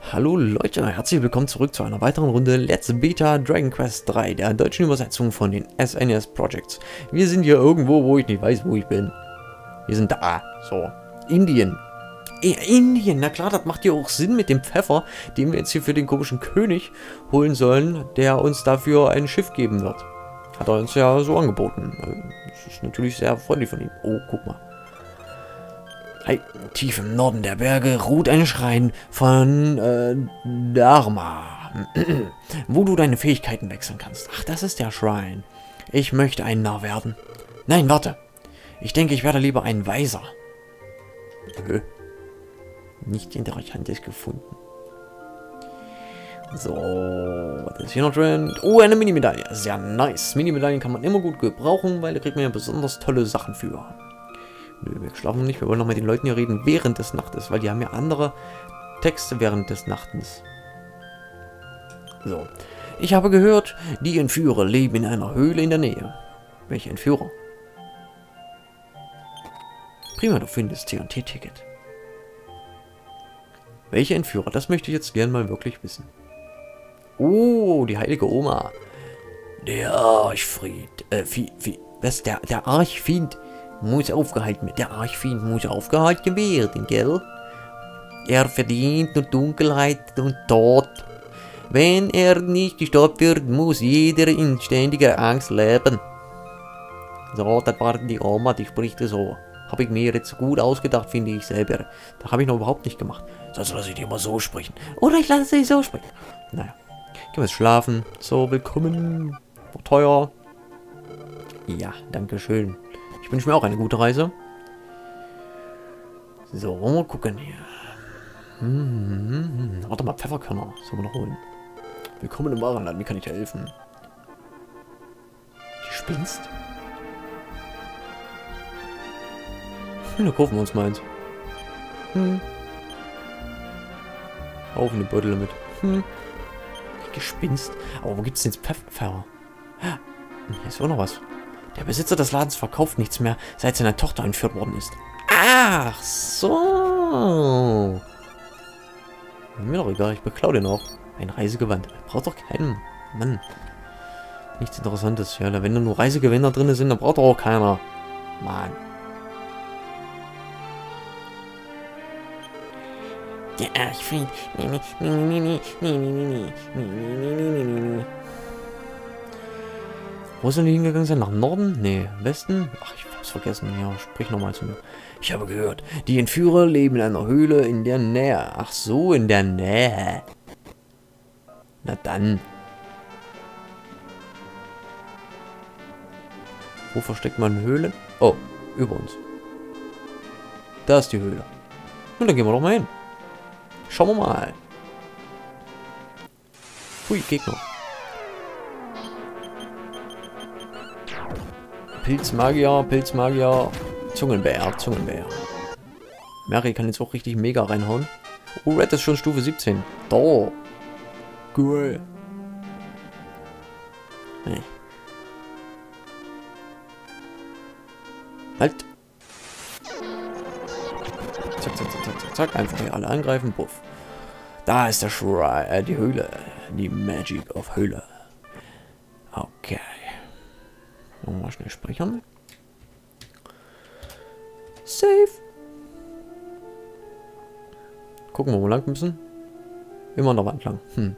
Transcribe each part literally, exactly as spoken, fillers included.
Hallo Leute, herzlich willkommen zurück zu einer weiteren Runde Let's Beta Dragon Quest drei, der deutschen Übersetzung von den S N E S Projects. Wir sind hier irgendwo, wo ich nicht weiß, wo ich bin. Wir sind da. So. Indien. I Indien, na klar, das macht ja auch Sinn mit dem Pfeffer, den wir jetzt hier für den komischen König holen sollen, der uns dafür ein Schiff geben wird. Hat er uns ja so angeboten. Das ist natürlich sehr freundlich von ihm. Oh, guck mal. Hey, tief im Norden der Berge ruht ein Schrein von äh, Dharma, wo du deine Fähigkeiten wechseln kannst. Ach, das ist der Schrein. Ich möchte ein Narr werden. Nein, warte. Ich denke, ich werde lieber ein Weiser. Nö. Nichts Interessantes gefunden. So, was ist hier noch drin? Oh, eine Mini-Medaille. Sehr nice. Mini-Medaillen kann man immer gut gebrauchen, weil da kriegt man ja besonders tolle Sachen für. Nö, wir schlafen nicht. Wir wollen noch mit den Leuten hier reden während des Nachts, weil die haben ja andere Texte während des Nachtens. So. Ich habe gehört, die Entführer leben in einer Höhle in der Nähe. Welche Entführer? Prima, du findest T N T-Ticket. Welche Entführer? Das möchte ich jetzt gern mal wirklich wissen. Oh, die heilige Oma. Der Archfried. Äh, Fie, Fie, was? Der, der Archfiend muss aufgehalten werden. Der Archfiend muss aufgehalten werden, gell? Er verdient nur Dunkelheit und Tod. Wenn er nicht gestoppt wird, muss jeder in ständiger Angst leben. So, das war die Oma, die spricht so. Habe ich mir jetzt gut ausgedacht, finde ich selber. Da habe ich noch überhaupt nicht gemacht. Sonst lasse ich die immer so sprechen. Oder ich lasse sie so sprechen. Naja. Gehen wir jetzt schlafen. So, willkommen. War teuer. Ja, danke schön. Ich wünsche mir auch eine gute Reise. So, mal gucken hier. Hm, hm, hm. Warte mal, Pfefferkörner. Sollen wir noch holen. Willkommen im Warenland. Wie kann ich dir helfen? Die spinnst? Hm, da kaufen wir uns mal eins. Hm. Auf in die Beutel damit. Hm. Gespinst. Aber wo gibt's denn jetzt Pfeffer? Hier ist auch noch was. Der Besitzer des Ladens verkauft nichts mehr, seit seine Tochter entführt worden ist. Ach so. Mir doch egal, ich beklau den auch. Ein Reisegewand. Braucht doch keinen. Mann. Nichts Interessantes. Ja, wenn da nur Reisegewänder drin sind, dann braucht doch auch keiner. Mann. Der Archfiend. Wo sind die hingegangen? Sind nach Norden? Nee, Westen? Ach, ich hab's vergessen. Ja, sprich nochmal zu mir. Ich habe gehört, die Entführer leben in einer Höhle in der Nähe. Ach so, in der Nähe. Na dann. Wo versteckt man Höhlen? Oh, über uns. Da ist die Höhle. Und dann gehen wir doch mal hin. Schauen wir mal. Hui, Gegner. Pilzmagier, Pilzmagier. Zungenbär, Zungenbär. Mary kann jetzt auch richtig mega reinhauen. Oh, Red ist schon Stufe siebzehn. Da. Cool. Nee. Halt. Zack, zack, zack, zack, zack. Einfach hier alle angreifen. Puff. Da ist der Schrein, äh, die Höhle. Die Magic of Höhle. Okay. Nochmal schnell speichern. Save. Gucken wir, wo wir lang müssen. Immer an der Wand lang. Hm.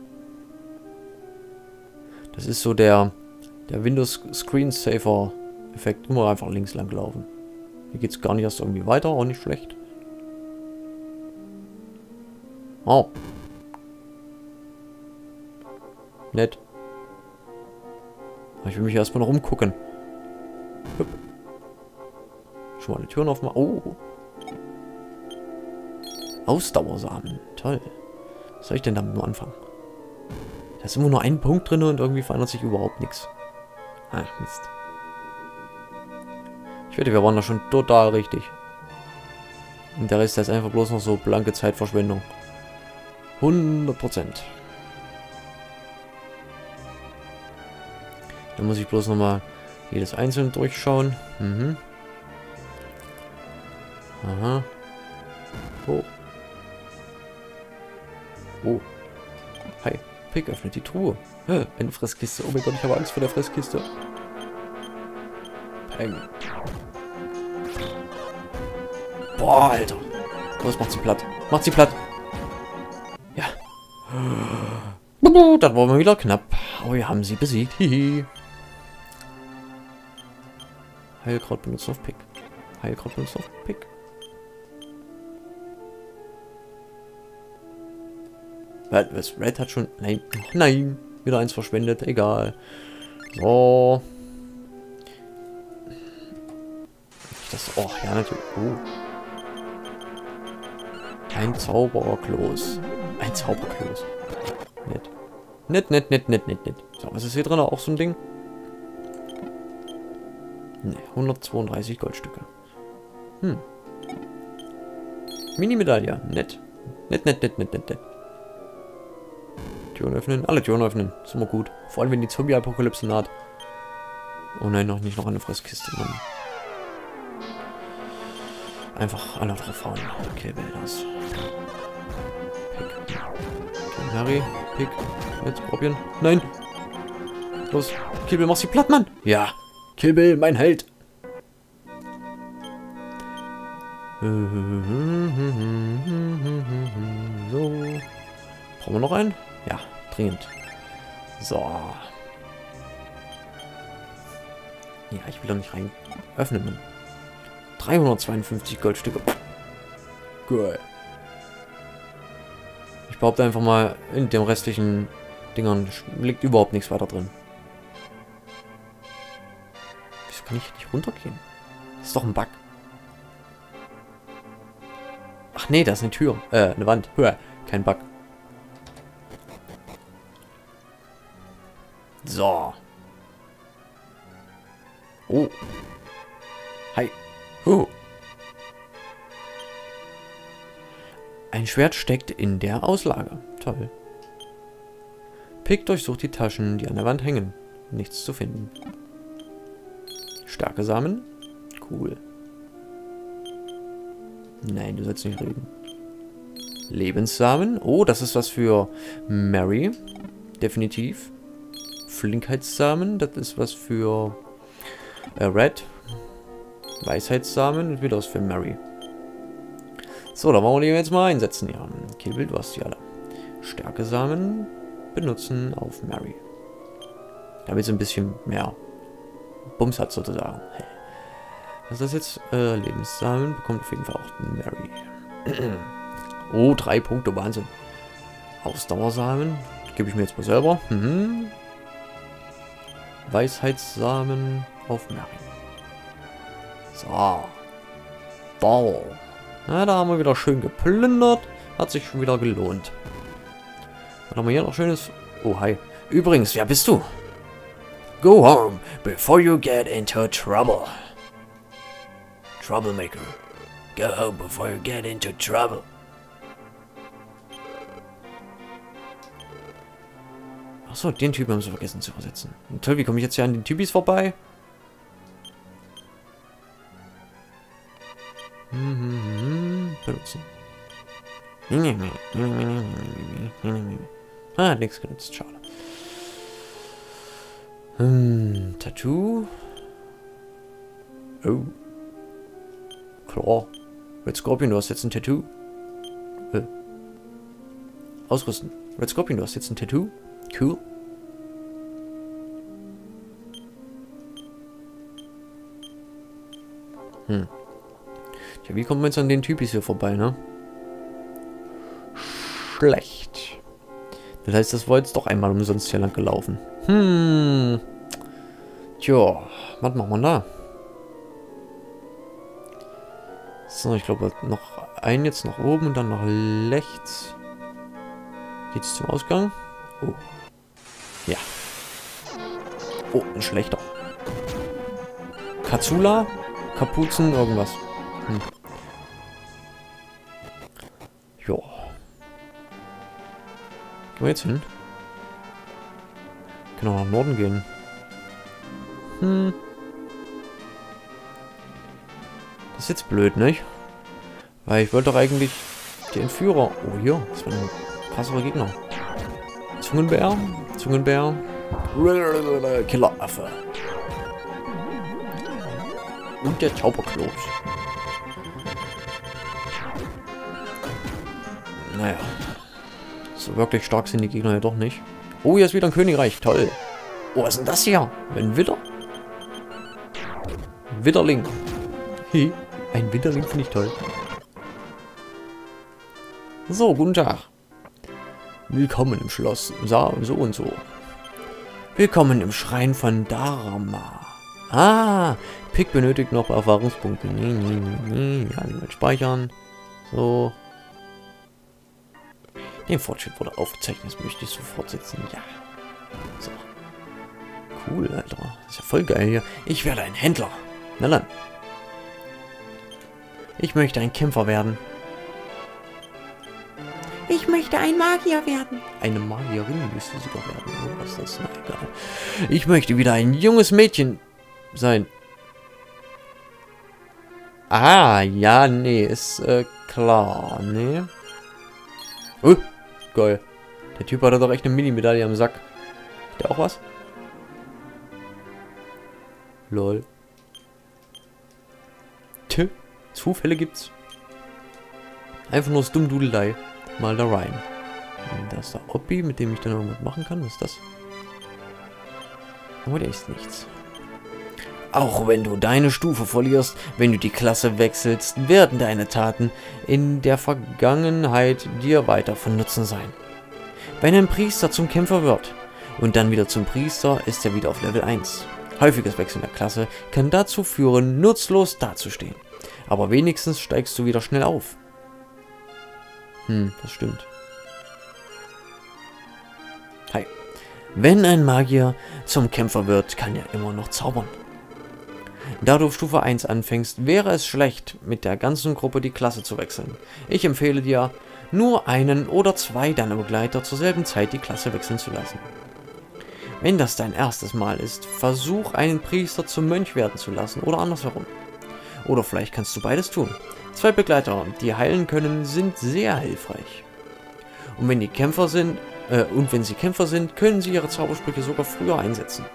Das ist so der, der Windows Screensaver Effekt. Immer einfach links lang laufen. Hier geht es gar nicht erst irgendwie weiter. Auch nicht schlecht. Oh. Nett. Ich will mich erstmal noch umgucken. Hup. Schon mal die Türen aufmachen. Oh. Ausdauersamen. Toll. Was soll ich denn damit nur anfangen? Da ist immer nur ein Punkt drin und irgendwie verändert sich überhaupt nichts. Ach, Mist. Ich wette, wir waren da schon total richtig. Und der Rest ist einfach bloß noch so blanke Zeitverschwendung. hundert Prozent. Da muss ich bloß nochmal jedes einzeln durchschauen. Mhm. Aha. Hoch. Oh. Hi. Pick öffnet die Truhe. Eine Fresskiste. Oh mein Gott, ich habe Angst vor der Fresskiste. Peng. Boah, Alter. Was macht sie platt? Macht sie platt. Ja. Das war mal wieder knapp. Aber wir haben sie besiegt. Hihi. Heilkraut benutzt auf Pick. Heilkraut benutzt auf Pick. Was? Red hat schon... Nein. Nein. Wieder eins verschwendet. Egal. So. Das... Oh, ja, natürlich. Oh. Ein Zauberklos. Ein Zauberklos. Nett. Nett, nett, nett, nett, nett, nett. So, was ist hier drin? Auch so ein Ding? Ne, hundertzweiunddreißig Goldstücke. Hm. Mini-Medaille. Nett. Nett, nett, nett, nett, nett, nett. Türen öffnen. Alle Türen öffnen. Ist immer gut. Vor allem, wenn die Zombie-Apokalypse naht. Oh nein, noch nicht noch eine Fresskiste, Mann. Einfach alle drauf hauen. Okay, das. Pick. Okay, Harry. Pick. Jetzt probieren. Nein. Los. Kill Bill, mach sie platt, Mann. Ja. Kill Bill, mein Held. So. Brauchen wir noch einen? Ja, dringend. So. Ja, ich will doch nicht rein öffnen. dreihundertzweiundfünfzig Goldstücke. Geil. Ich behaupte einfach mal, in den restlichen Dingern liegt überhaupt nichts weiter drin. Wieso kann ich nicht runtergehen? Das ist doch ein Bug. Ach nee, da ist eine Tür. Äh, eine Wand. Höher. Kein Bug. So. Oh. Hi. Huh. Ein Schwert steckt in der Auslage. Toll. Pick durchsucht die Taschen, die an der Wand hängen. Nichts zu finden. Stärkesamen. Cool. Nein, du sollst nicht reden. Lebenssamen. Oh, das ist was für Mary. Definitiv. Flinkheitssamen. Das ist was für äh, Red. Weisheitssamen. Und wieder was für Mary. So, da wollen wir die jetzt mal einsetzen. Ja, Kill Bill, du hast die alle. Stärkesamen benutzen auf Mary. Damit sie ein bisschen mehr Bums hat, sozusagen. Was ist das jetzt? Äh, Lebenssamen bekommt auf jeden Fall auch Mary. Oh, drei Punkte, Wahnsinn. Ausdauersamen gebe ich mir jetzt mal selber. Mhm. Weisheitssamen auf Mary. So. Ball. Na, da haben wir wieder schön geplündert. Hat sich schon wieder gelohnt. Was haben wir hier noch schönes? Oh, hi. Übrigens, wer bist du? Go home before you get into trouble. Troublemaker. Go home before you get into trouble. Achso, den Typen haben sie vergessen zu übersetzen. Und toll, wie komme ich jetzt hier an den Typis vorbei? Benutzen. Ah, nichts genutzt, schade. Hm, Tattoo. Oh. Klar. Red Scorpion, du hast jetzt ein Tattoo. Äh. Ausrüsten. Red Scorpion, du hast jetzt ein Tattoo. Cool. Hm. Tja, wie kommt man jetzt an den Typis hier vorbei, ne? Schlecht. Das heißt, das war jetzt doch einmal umsonst hier lang gelaufen. Hm. Tja, was machen wir da? So, ich glaube, noch einen jetzt nach oben und dann nach rechts. Geht's zum Ausgang? Oh. Ja. Oh, ein schlechter. Katsula? Kapuzen, irgendwas. Hm. Jo. Gehen wir jetzt hin? Können wir nach Norden gehen. Hm. Das ist jetzt blöd, nicht? Weil ich wollte doch eigentlich die Entführer... Oh, hier. Das war eine krassere Gegner. Zungenbär, Zungenbär. Killeraffe. Und der Zauberklops. Naja. So wirklich stark sind die Gegner ja doch nicht. Oh, hier ist wieder ein Königreich. Toll. Oh, was ist denn das hier? Ein Widder? Widderling. Hey, ein Widderling finde ich toll. So, guten Tag. Willkommen im Schloss. So, so und so. Willkommen im Schrein von Dharma. Ah, Pick benötigt noch Erfahrungspunkte. Nee, nee, nee, nee. Ja, mal speichern. So. Den Fortschritt wurde aufgezeichnet. Das möchte ich so fortsetzen. Ja. So. Cool, Alter. Das ist ja voll geil hier. Ich werde ein Händler. Na dann. Ich möchte ein Kämpfer werden. Ich möchte ein Magier werden. Eine Magierin müsste sie doch werden. Oder was ist das? Na egal. Ich möchte wieder ein junges Mädchen sein. Ah, ja, nee, ist äh, klar. Nee. Oh, geil. Der Typ hatte doch echt eine Mini-Medaille am Sack. Hat der auch was? Lol. Tö, Zufälle gibt's. Einfach nur das Dummdudelei. Mal da rein. Und da ist der Hobby, mit dem ich dann irgendwas machen kann. Was ist das? Oh, der ist nichts. Auch wenn du deine Stufe verlierst, wenn du die Klasse wechselst, werden deine Taten in der Vergangenheit dir weiter von Nutzen sein. Wenn ein Priester zum Kämpfer wird und dann wieder zum Priester, ist er wieder auf Level eins. Häufiges Wechseln der Klasse kann dazu führen, nutzlos dazustehen. Aber wenigstens steigst du wieder schnell auf. Hm, das stimmt. Hi. Wenn ein Magier zum Kämpfer wird, kann er immer noch zaubern. Da du auf Stufe eins anfängst, wäre es schlecht, mit der ganzen Gruppe die Klasse zu wechseln. Ich empfehle dir, nur einen oder zwei deiner Begleiter zur selben Zeit die Klasse wechseln zu lassen. Wenn das dein erstes Mal ist, versuch einen Priester zum Mönch werden zu lassen oder andersherum. Oder vielleicht kannst du beides tun. Zwei Begleiter, die heilen können, sind sehr hilfreich. Und wenn die Kämpfer sind, äh, und wenn sie Kämpfer sind, können sie ihre Zaubersprüche sogar früher einsetzen.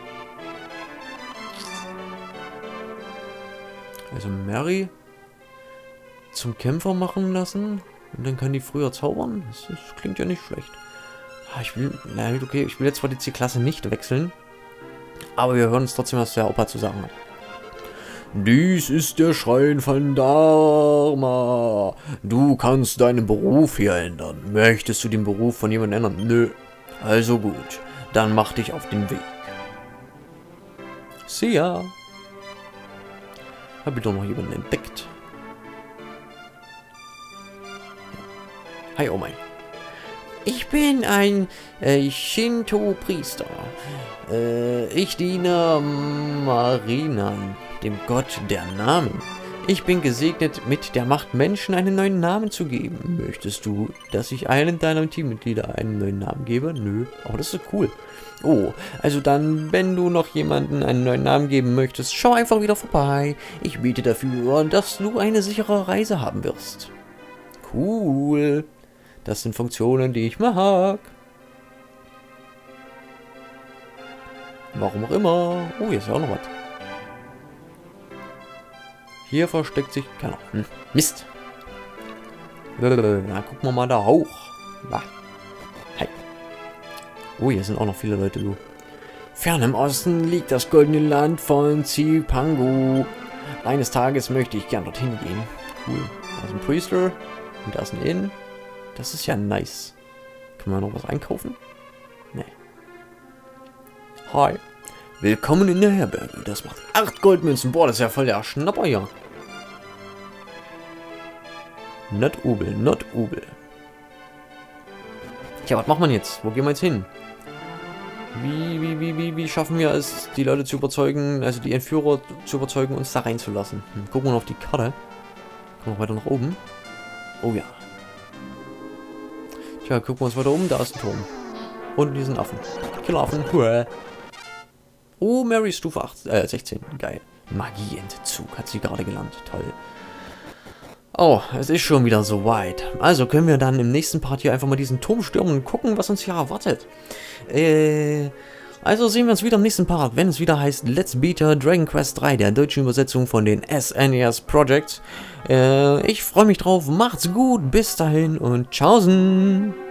Also Mary zum Kämpfer machen lassen und dann kann die früher zaubern. Das, das klingt ja nicht schlecht. Ah, ich will, na okay, ich will jetzt zwar die Klasse nicht wechseln, aber wir hören uns trotzdem, was der Opa zu sagen hat. Dies ist der Schrein von Dharma. Du kannst deinen Beruf hier ändern. Möchtest du den Beruf von jemandem ändern? Nö. Also gut, dann mach dich auf den Weg. See ya. Hab ich doch noch jemanden entdeckt. Hi, oh mein. Ich bin ein äh, Shinto-Priester. Äh, ich diene Marinan, dem Gott der Namen. Ich bin gesegnet mit der Macht, Menschen einen neuen Namen zu geben. Möchtest du, dass ich einem deiner Teammitglieder einen neuen Namen gebe? Nö, aber das ist cool. Oh, also dann, wenn du noch jemanden einen neuen Namen geben möchtest, schau einfach wieder vorbei. Ich biete dafür, dass du eine sichere Reise haben wirst. Cool. Das sind Funktionen, die ich mag. Warum auch immer. Oh, hier ist ja auch noch was. Hier versteckt sich keiner. Hm. Mist. Na, gucken wir mal da hoch. Hi. Oh, hier sind auch noch viele Leute, du. Fern im Osten liegt das goldene Land von Zipangu. Eines Tages möchte ich gern dorthin gehen. Cool. Da ist ein Priester. Und da ist ein Inn. Das ist ja nice. Können wir noch was einkaufen? Nee. Hi. Willkommen in der Herberge. Das macht acht Goldmünzen. Boah, das ist ja voll der Schnapper hier. Not übel, not übel. Tja, was macht man jetzt? Wo gehen wir jetzt hin? Wie, wie, wie, wie, wie schaffen wir es, die Leute zu überzeugen, also die Entführer zu überzeugen, uns da reinzulassen? Hm, gucken wir noch auf die Karte. Kommen wir weiter nach oben. Oh ja. Tja, gucken wir uns weiter um. Da ist ein Turm. Und diesen Affen. Killeraffen. Oh, Mary Stufe acht, äh, sechzehn. Geil. Magieentzug hat sie gerade gelernt. Toll. Oh, es ist schon wieder so weit. Also können wir dann im nächsten Part hier einfach mal diesen Turm stürmen und gucken, was uns hier erwartet. Äh, also sehen wir uns wieder im nächsten Part, wenn es wieder heißt Let's Beta Dragon Quest drei, der deutschen Übersetzung von den S N E S Projects. Äh, ich freue mich drauf, macht's gut, bis dahin und tschaußen!